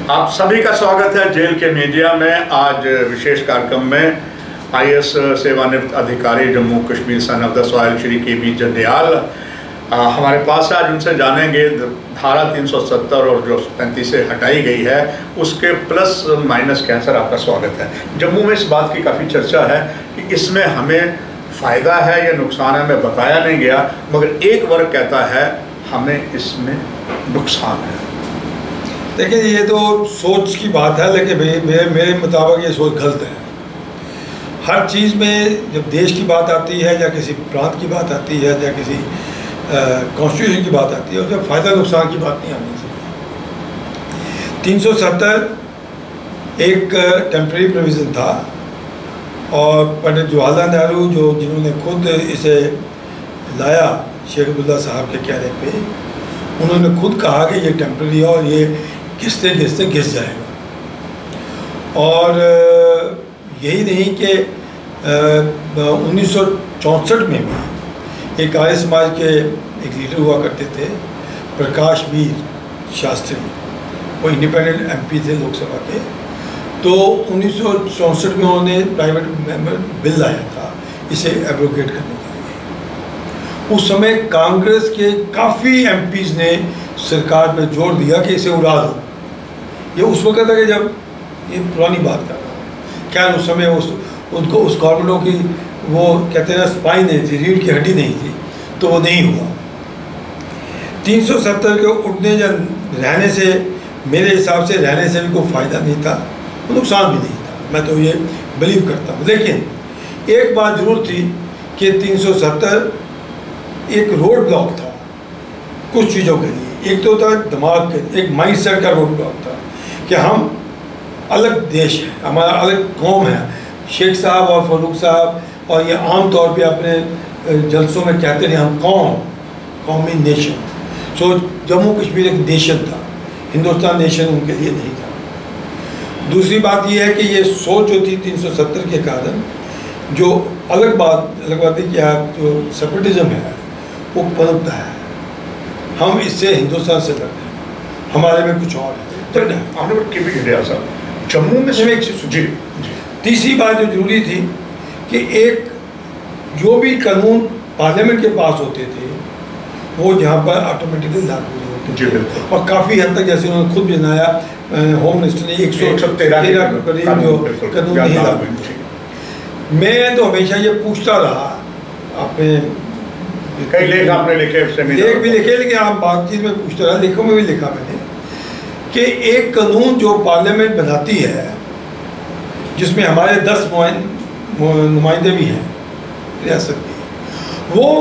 आप सभी का स्वागत है जेल के मीडिया में। आज विशेष कार्यक्रम में आईएएस सेवानिवृत्त अधिकारी Jammu Kashmir son of the soil Shri K P. Jandial हमारे पास है। आज उनसे जानेंगे धारा 370 और जो 35 से हटाई गई है उसके प्लस माइनस क्या है। सर, आपका स्वागत है। जम्मू में इस बात की काफ़ी चर्चा है कि इसमें हमें फ़ायदा है या नुकसान है, मैं बताया नहीं गया, मगर एक वर्ग कहता है हमें इसमें नुकसान है। देखिए, ये तो सोच की बात है, लेकिन मेरे मुताबिक ये सोच गलत है। हर चीज़ में जब देश की बात आती है या किसी प्रांत की बात आती है या किसी कॉन्स्टिट्यूशन की बात आती है, उसमें फ़ायदा नुकसान की बात नहीं आनी चाहिए। 370 एक टेम्प्रेरी प्रोविज़न था और पंडित जवाहरलाल नेहरू जिन्होंने खुद इसे लाया शेख अब्दुल्ला साहब के कहने पे, उन्होंने खुद कहा कि ये टेम्प्रेरी है और ये घिसते घिसते घिस जाएगा। और यही नहीं कि 1964 में भी एक आर्य समाज के एक लीडर हुआ करते थे, प्रकाश वीर शास्त्री, वो इंडिपेंडेंट एमपी थे लोकसभा के। तो 1964 में उन्होंने प्राइवेट मेंबर बिल लाया था इसे एब्रोगेट करने के लिए। उस समय कांग्रेस के काफ़ी एमपीज़ ने सरकार पर जोर दिया कि इसे उड़ा दो। ये उस वक्त है कि जब ये पुरानी बात कर रहा हूँ, क्या उस समय उनको उस गवर्नमेंटों की वो कहते हैं स्पाइन नहीं थी, रीढ़ की हड्डी नहीं थी, तो वो नहीं हुआ। 370 के उठने या रहने से, मेरे हिसाब से रहने से भी कोई फ़ायदा नहीं था, नुकसान भी नहीं था, मैं तो ये बिलीव करता हूँ। लेकिन एक बात ज़रूर थी कि 370 एक रोड ब्लॉक था कुछ चीज़ों के लिए। एक तो था दिमाग के, एक माइंड सेट का रोड ब्लॉक था कि हम अलग देश है, हमारा अलग कौम है। शेख साहब और फारूक साहब और ये आम तौर पे अपने जलसों में कहते हैं हम कौमी नेशन। सो जम्मू कश्मीर एक नेशन था, हिंदुस्तान नेशन उनके लिए नहीं था। दूसरी बात ये है कि ये सोच जो थी 370 के कारण, जो अलग बात है कि आप जो सेपरेटिज्म है वो पनपता है। हम इससे हिंदुस्तान से लड़ते हैं, हमारे में कुछ और है। जम्मू में से एक जी। तीसरी बात जो जरूरी थी कि एक जो भी कानून पार्लियामेंट के पास होते थे वो जहाँ पर ऑटोमेटिकली लागू नहीं होते थे। और काफ़ी हद तक, जैसे उन्होंने खुद भी बनाया, होम मिनिस्टर ने 113 करीब जो कानून नहीं लागू थे। मैं तो हमेशा ये पूछता रहा, अपने कई लेख आपने लिखे, लेख भी लिखे, लेकिन आप बातचीत में पूछता रहा, लेखों में भी लिखा मैंने कि एक कानून जो पार्लियामेंट बनाती है, जिसमें हमारे 10 नुमाइंदे भी हैं रियासत के, वो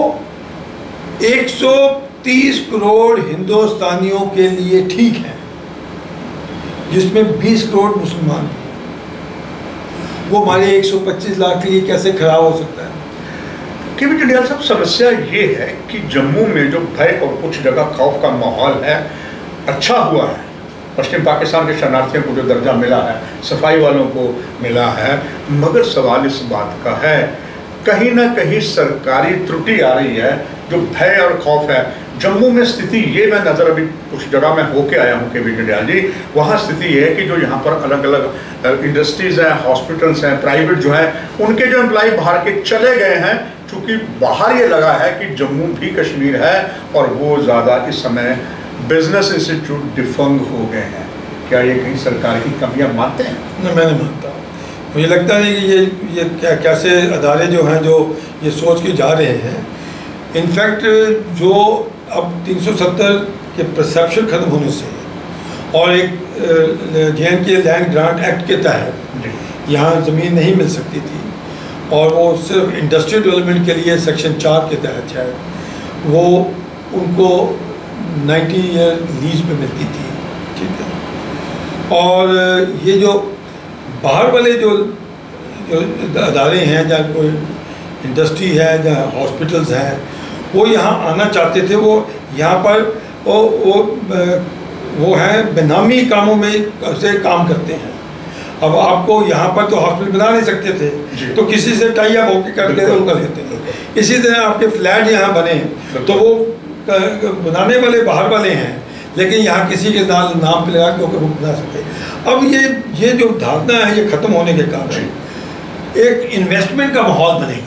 130 करोड़ हिंदुस्तानियों के लिए ठीक है, जिसमें 20 करोड़ मुसलमान भी हैं। वो हमारे 125 लाख के लिए कैसे खराब हो सकता है? के.पी. जंडियाल साहब, समस्या ये है कि जम्मू में जो भय और कुछ जगह खौफ का माहौल है, अच्छा हुआ है। पश्चिम पाकिस्तान के शरणार्थियों को जो दर्जा मिला है, सफाई वालों को मिला है, मगर सवाल इस बात का है कहीं ना कहीं सरकारी त्रुटि आ रही है। जो भय और खौफ है जम्मू में, स्थिति ये, मैं नज़र अभी कुछ जगह में होके आया हूँ के.पी. जंडियाल जी, वहाँ स्थिति ये है कि जो यहाँ पर अलग अलग इंडस्ट्रीज़ हैं, हॉस्पिटल्स हैं, प्राइवेट जो है, उनके जो एम्प्लॉय बाहर के चले गए हैं, क्योंकि बाहर ये लगा है कि जम्मू भी कश्मीर है और वो ज़्यादा इस समय बिजनेस इंस्टीट्यूट डिफंग हो गए हैं। क्या ये कहीं सरकार की कमियां मानते हैं? नहीं, मैं नहीं मानता। मुझे लगता है कि ये कैसे अदारे जो हैं जो ये सोच के जा रहे हैं, इनफैक्ट जो अब 370 के परसेप्शन ख़त्म होने से और एक JNK लैंड ग्रांट एक्ट के तहत यहाँ ज़मीन नहीं मिल सकती थी और वो सिर्फ इंडस्ट्रियल डेवलपमेंट के लिए सेक्शन 4 के तहत है, वो उनको 90 ईयर लीज पे मिलती थी, ठीक है। और ये जो बाहर वाले जो अदारे हैं, जहाँ कोई इंडस्ट्री है, जहाँ हॉस्पिटल्स हैं, वो यहाँ आना चाहते थे। वो यहाँ पर वो हैं बेनामी कामों में से काम करते हैं। अब आपको यहाँ पर तो हॉस्पिटल बना नहीं सकते थे, तो किसी से टाई अप होकर करके उनका लेते थे। इसी तरह आपके फ्लैट यहाँ बने तो वो बनाने वाले बाहर वाले हैं, लेकिन यहाँ किसी के नाम पे लगा के वो रुक ना सके। अब ये जो धारणा है ये ख़त्म होने के कारण एक इन्वेस्टमेंट का माहौल बनेगा।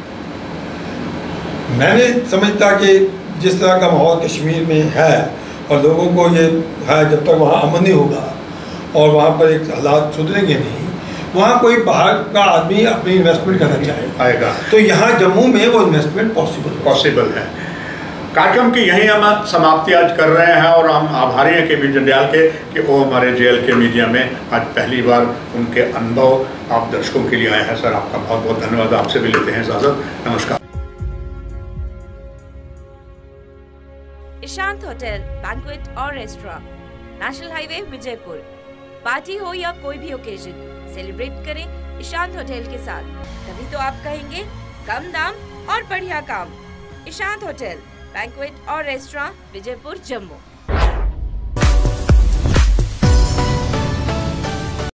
मैंने समझता कि जिस तरह का माहौल कश्मीर में है और लोगों को ये है, जब तक वहाँ अमन नहीं होगा और वहाँ पर एक हालात सुधरेंगे नहीं, वहाँ कोई बाहर का आदमी अपनी इन्वेस्टमेंट करना चाहेगा आएगा, तो यहाँ जम्मू में वो इन्वेस्टमेंट पॉसिबल है। कार्यक्रम की यही हम समाप्ति आज कर रहे हैं और हम आभारी हैं केपी जंडियाल के कि वो हमारे जेएल के मीडिया में आज पहली बार उनके अनुभव आप दर्शकों के लिए आए हैं। सर आपका बहुत बहुत धन्यवाद। आपसे भी लेते हैं इजाज़त, नमस्कार। ईशांत होटल बैंक्वेट और restaurant, national highway Vijaypur. Party हो या कोई भी ओकेजन, सेलिब्रेट करें ईशांत होटल के साथ। तभी तो आप कहेंगे कम दाम और बढ़िया काम। ईशांत होटल बैंक्वेट और रेस्टोरेंट, विजयपुर, जम्मू।